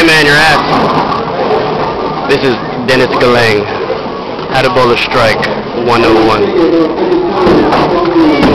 Hey man, your ass. This is Dennis Galang. How to bowl a strike 101.